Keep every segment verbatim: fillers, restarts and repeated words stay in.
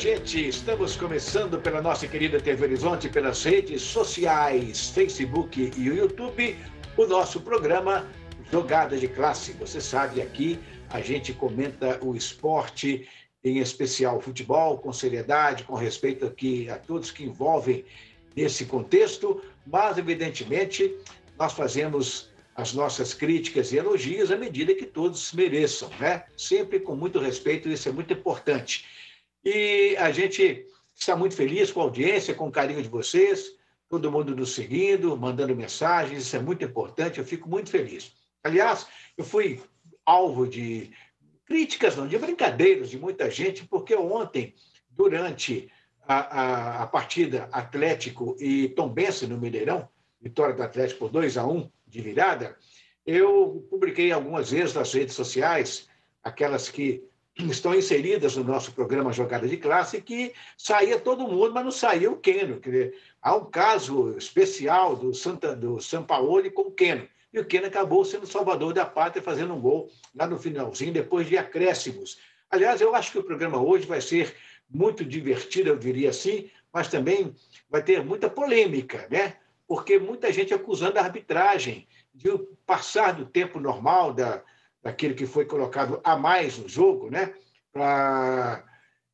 gente! Estamos começando pela nossa querida T V Horizonte, pelas redes sociais, Facebook e o YouTube, o nosso programa Jogada de Classe. Você sabe, aqui a gente comenta o esporte, em especial o futebol, com seriedade, com respeito aqui a todos que envolvem nesse contexto, mas, evidentemente, nós fazemos as nossas críticas e elogios à medida que todos mereçam, né? Sempre com muito respeito, isso é muito importante. E a gente está muito feliz com a audiência, com o carinho de vocês, todo mundo nos seguindo, mandando mensagens, isso é muito importante, eu fico muito feliz. Aliás, eu fui alvo de críticas, não, de brincadeiras de muita gente, porque ontem, durante a, a, a partida Atlético e Tombense no Mineirão, vitória do Atlético por dois a um de virada, eu publiquei algumas vezes nas redes sociais, aquelas que estão inseridas no nosso programa Jogada de Classe, que saía todo mundo, mas não saía o Keno. Quer dizer, há um caso especial do, Santa, do Sampaoli com o Keno. E o Keno acabou sendo o salvador da pátria, fazendo um gol lá no finalzinho, depois de acréscimos. Aliás, eu acho que o programa hoje vai ser muito divertido, eu diria assim, mas também vai ter muita polêmica, né? Porque muita gente acusando a arbitragem de passar do tempo normal da daquele que foi colocado a mais no jogo, né? Pra,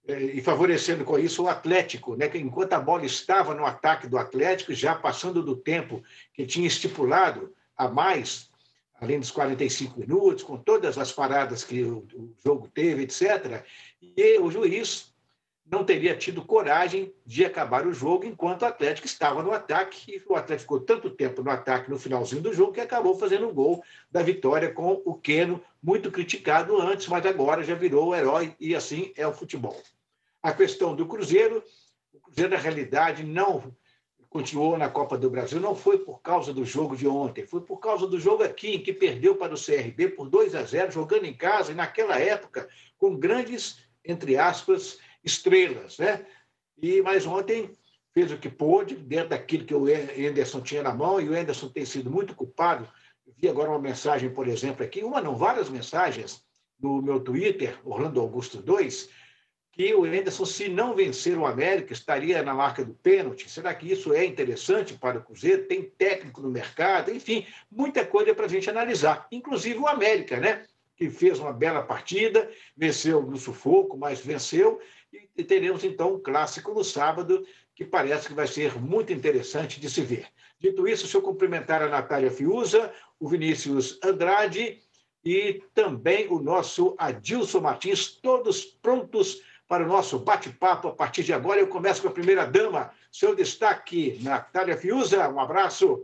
e favorecendo com isso o Atlético, né? Que enquanto a bola estava no ataque do Atlético, já passando do tempo que tinha estipulado a mais, além dos quarenta e cinco minutos, com todas as paradas que o, o jogo teve, etcétera, e o juiz não teria tido coragem de acabar o jogo enquanto o Atlético estava no ataque, e o Atlético ficou tanto tempo no ataque no finalzinho do jogo que acabou fazendo o gol da vitória com o Keno, muito criticado antes, mas agora já virou o herói, e assim é o futebol. A questão do Cruzeiro, o Cruzeiro, na realidade, não continuou na Copa do Brasil, não foi por causa do jogo de ontem, foi por causa do jogo aqui, em que perdeu para o C R B por dois a zero, jogando em casa, e naquela época, com grandes, entre aspas, estrelas, né? E, mas ontem fez o que pôde, dentro daquilo que o Anderson tinha na mão, e o Anderson tem sido muito culpado. Eu vi agora uma mensagem, por exemplo, aqui, uma não, várias mensagens no meu Twitter, Orlando Augusto dois, que o Anderson, se não vencer o América, estaria na marca do pênalti. Será que isso é interessante para o Cruzeiro? Tem técnico no mercado, enfim, muita coisa para a gente analisar, inclusive o América, né? Que fez uma bela partida, venceu no sufoco, mas venceu, e teremos, então, um clássico no sábado, que parece que vai ser muito interessante de se ver. Dito isso, deixa eu cumprimentar a Natália Fiuza, o Vinícius Andrade e também o nosso Adilson Martins, todos prontos para o nosso bate-papo. A partir de agora, eu começo com a primeira-dama. Seu destaque, Natália Fiuza, um abraço.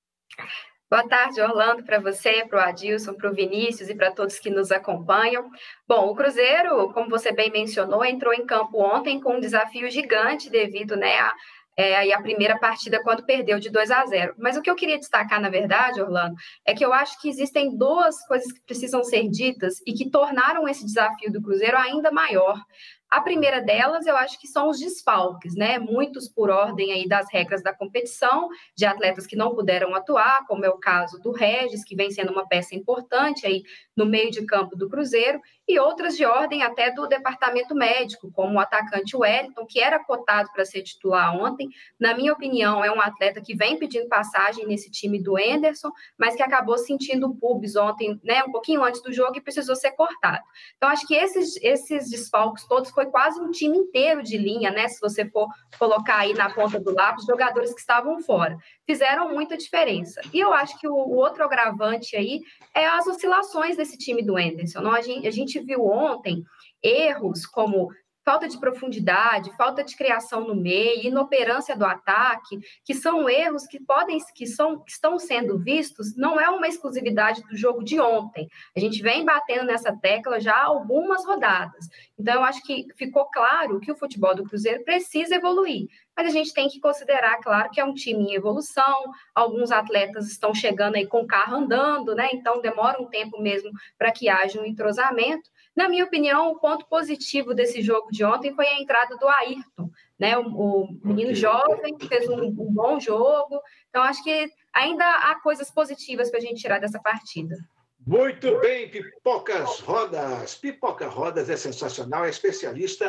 Boa tarde, Orlando, para você, para o Adilson, para o Vinícius e para todos que nos acompanham. Bom, o Cruzeiro, como você bem mencionou, entrou em campo ontem com um desafio gigante devido, né, a, é, a primeira partida quando perdeu de dois a zero. Mas o que eu queria destacar, na verdade, Orlando, é que eu acho que existem duas coisas que precisam ser ditas e que tornaram esse desafio do Cruzeiro ainda maior. A primeira delas, eu acho que são os desfalques, né? Muitos por ordem aí das regras da competição, de atletas que não puderam atuar, como é o caso do Regis, que vem sendo uma peça importante aí no meio de campo do Cruzeiro, e outras de ordem até do departamento médico, como o atacante Wellington, que era cotado para ser titular ontem. Na minha opinião, é um atleta que vem pedindo passagem nesse time do Anderson, mas que acabou sentindo o pubis ontem, né, um pouquinho antes do jogo, e precisou ser cortado. Então, acho que esses, esses desfalques todos foi quase um time inteiro de linha, né? Se você for colocar aí na ponta do lápis, jogadores que estavam fora. Fizeram muita diferença. E eu acho que o, o outro agravante aí é as oscilações desse time do Anderson. Não? A, gente, a gente viu ontem erros como falta de profundidade, falta de criação no meio, inoperância do ataque, que são erros que podem, que são, que estão sendo vistos, não é uma exclusividade do jogo de ontem. A gente vem batendo nessa tecla já há algumas rodadas. Então, eu acho que ficou claro que o futebol do Cruzeiro precisa evoluir. Mas a gente tem que considerar, claro, que é um time em evolução, alguns atletas estão chegando aí com o carro andando, né? Então demora um tempo mesmo para que haja um entrosamento. Na minha opinião, o ponto positivo desse jogo de ontem foi a entrada do Ayrton, né? O, o menino jovem que fez um, um bom jogo. Então, acho que ainda há coisas positivas para a gente tirar dessa partida. Muito bem, Pipocas Rodas. Pipoca Rodas é sensacional, é especialista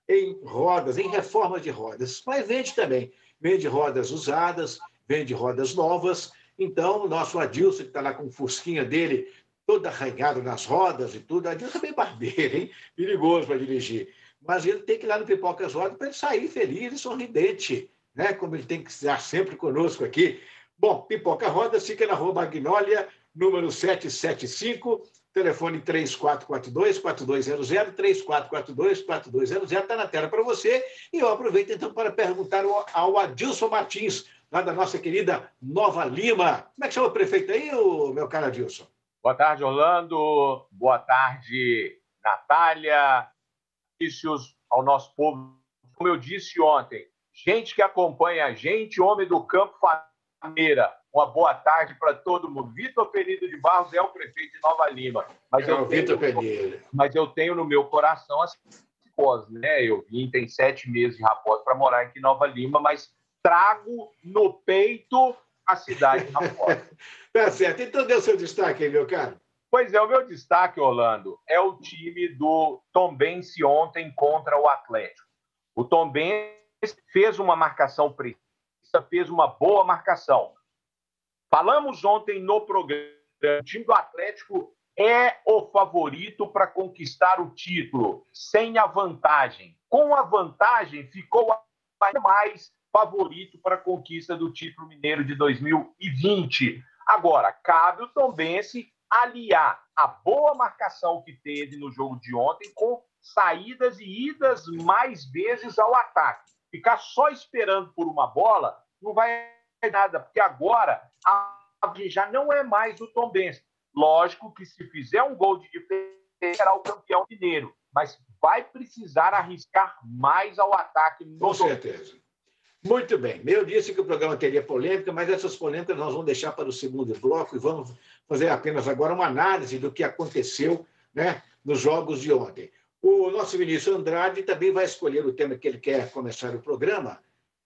em rodas, em reformas de rodas, mas vende também. Vende rodas usadas, vende rodas novas. Então, o nosso Adilson, que está lá com o fusquinha dele, todo arranhado nas rodas e tudo, Adilson é bem barbeiro, hein? Perigoso para dirigir. Mas ele tem que ir lá no Pipocas Rodas para ele sair feliz e sorridente, né? Como ele tem que estar sempre conosco aqui. Bom, Pipoca Rodas fica na Rua Magnólia, número setecentos e setenta e cinco, telefone três quatro quatro dois, quatro dois zero zero, três quatro quatro dois, quatro dois zero zero, está na tela para você. E eu aproveito então para perguntar ao Adilson Martins, lá da nossa querida Nova Lima. Como é que chama o prefeito aí, o meu caro Adilson? Boa tarde, Orlando. Boa tarde, Natália. Inícios ao nosso povo. Como eu disse ontem, gente que acompanha a gente, homem do campo, família. Uma boa tarde para todo mundo. Vitor Penido de Barros é o prefeito de Nova Lima. Mas, é eu, tenho, mas eu tenho no meu coração as Raposa, né? Eu vim, tem sete meses de Raposa para morar aqui em Nova Lima, mas trago no peito a cidade de Raposa. Tá certo. Então dê o seu destaque aí, meu caro. Pois é, o meu destaque, Orlando, é o time do Tombense ontem contra o Atlético. O Tombense fez uma marcação precisa, fez uma boa marcação. Falamos ontem no programa, o time do Atlético é o favorito para conquistar o título, sem a vantagem. Com a vantagem, ficou ainda mais favorito para a conquista do título mineiro de dois mil e vinte. Agora, cabe o Tombense aliar a boa marcação que teve no jogo de ontem com saídas e idas mais vezes ao ataque. Ficar só esperando por uma bola não vai nada, porque agora a já não é mais do Tombense. Lógico que se fizer um gol de diferença, será o campeão mineiro, mas vai precisar arriscar mais ao ataque. Com certeza. Muito bem. Eu disse que o programa teria polêmica, mas essas polêmicas nós vamos deixar para o segundo bloco e vamos fazer apenas agora uma análise do que aconteceu, né, nos jogos de ontem. O nosso Vinícius Andrade também vai escolher o tema que ele quer começar o programa.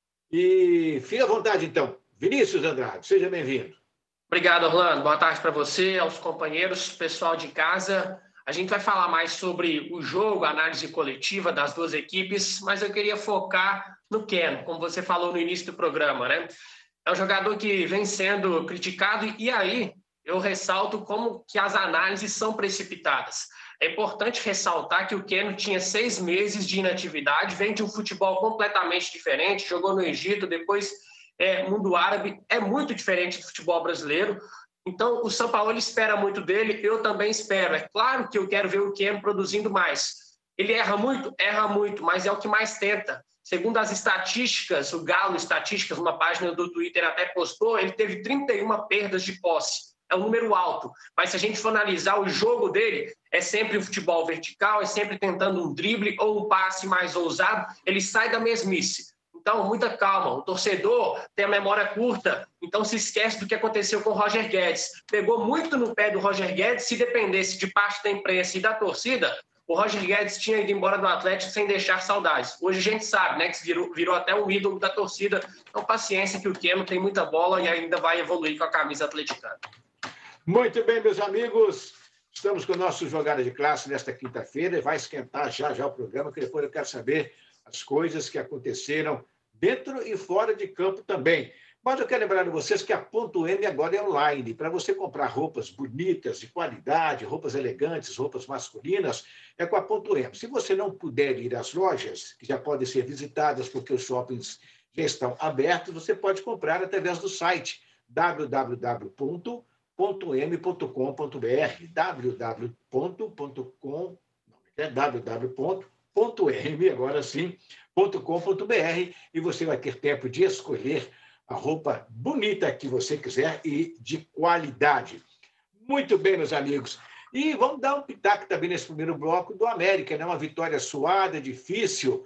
E fique à vontade, então. Vinícius Andrade, seja bem-vindo. Obrigado, Orlando. Boa tarde para você, aos companheiros, pessoal de casa. A gente vai falar mais sobre o jogo, a análise coletiva das duas equipes, mas eu queria focar no Keno, como você falou no início do programa, né? É um jogador que vem sendo criticado e aí eu ressalto como que as análises são precipitadas. É importante ressaltar que o Keno tinha seis meses de inatividade, vem de um futebol completamente diferente, jogou no Egito, depois é, mundo árabe, é muito diferente do futebol brasileiro. Então, o Sampaoli espera muito dele, eu também espero. É claro que eu quero ver o Keno produzindo mais. Ele erra muito? Erra muito, mas é o que mais tenta. Segundo as estatísticas, o Galo Estatísticas, uma página do Twitter até postou, ele teve trinta e uma perdas de posse. É um número alto, mas se a gente for analisar o jogo dele, é sempre o futebol vertical, é sempre tentando um drible ou um passe mais ousado, ele sai da mesmice. Então, muita calma. O torcedor tem a memória curta, então se esquece do que aconteceu com o Roger Guedes. Pegou muito no pé do Roger Guedes, se dependesse de parte da imprensa e da torcida, o Roger Guedes tinha ido embora do Atlético sem deixar saudades. Hoje a gente sabe, né, que virou, virou até um ídolo da torcida. Então, paciência que o Keno tem muita bola e ainda vai evoluir com a camisa atleticana. Muito bem, meus amigos. Estamos com o nosso Jogada de Classe nesta quinta-feira. Vai esquentar já já o programa, que depois eu quero saber as coisas que aconteceram dentro e fora de campo também. Mas eu quero lembrar a vocês que a Ponto M agora é online. Para você comprar roupas bonitas, de qualidade, roupas elegantes, roupas masculinas, é com a Ponto M. Se você não puder ir às lojas, que já podem ser visitadas porque os shoppings já estão abertos, você pode comprar através do site w w w ponto ponto m ponto com ponto b r w w w ponto com é w w w ponto m agora sim ponto com ponto b r e você vai ter tempo de escolher a roupa bonita que você quiser e de qualidade. Muito bem, meus amigos. E vamos dar um pitaco também nesse primeiro bloco do América, né? Uma vitória suada, difícil,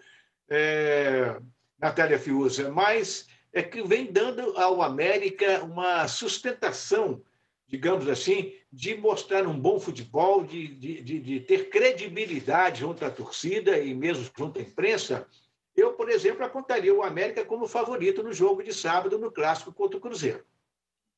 é... Natália Fiuza, mas é que vem dando ao América uma sustentação, digamos assim, de mostrar um bom futebol, de, de, de, de ter credibilidade junto à torcida e mesmo junto à imprensa. Eu, por exemplo, apontaria o América como favorito no jogo de sábado, no Clássico contra o Cruzeiro.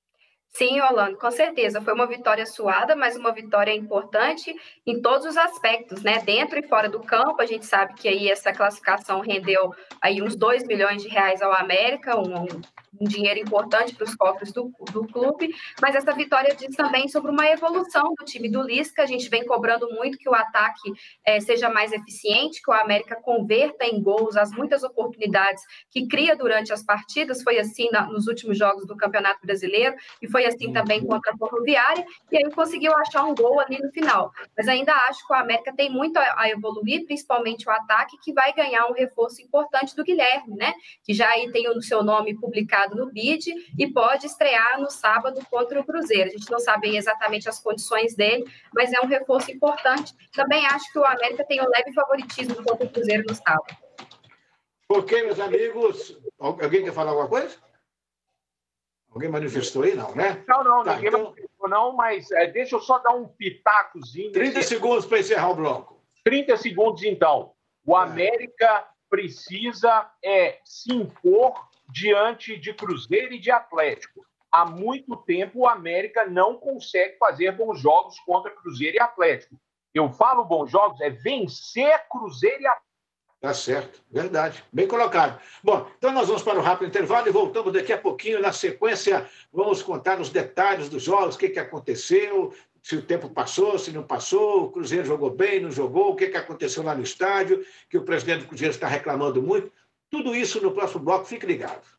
Sim, Orlando, com certeza. Foi uma vitória suada, mas uma vitória importante em todos os aspectos, né? Dentro e fora do campo, a gente sabe que aí essa classificação rendeu aí uns dois milhões de reais ao América, um, um dinheiro importante para os cofres do, do clube, mas essa vitória diz também sobre uma evolução do time do Lisca. A gente vem cobrando muito que o ataque é, seja mais eficiente, que o América converta em gols as muitas oportunidades que cria durante as partidas. Foi assim na, nos últimos jogos do Campeonato Brasileiro e foi assim também contra a Ferroviária, e aí conseguiu achar um gol ali no final. Mas ainda acho que o América tem muito a, a evoluir, principalmente o ataque, que vai ganhar um reforço importante do Guilherme, né? Que já aí tem o seu nome publicado no B I D e pode estrear no sábado contra o Cruzeiro. A gente não sabe exatamente as condições dele, mas é um reforço importante. Também acho que o América tem um leve favoritismo contra o Cruzeiro no sábado. Ok, meus amigos. Alguém quer falar alguma coisa? Alguém manifestou aí? Não, né? Não, não, tá, ninguém então... manifestou, não, mas é, deixa eu só dar um pitacozinho. trinta nesse... segundos para encerrar o bloco. trinta segundos, então. O é. América precisa é, se impor diante de Cruzeiro e de Atlético. Há muito tempo o América não consegue fazer bons jogos contra Cruzeiro e Atlético. Eu falo bons jogos, é vencer Cruzeiro e Atlético. Tá certo, verdade. Bem colocado. Bom, então nós vamos para o rápido intervalo e voltamos daqui a pouquinho. Na sequência, vamos contar os detalhes dos jogos, o que, que aconteceu, se o tempo passou, se não passou, o Cruzeiro jogou bem, não jogou, o que, que aconteceu lá no estádio, que o presidente do Cruzeiro está reclamando muito. Tudo isso no próximo bloco. Fique ligado.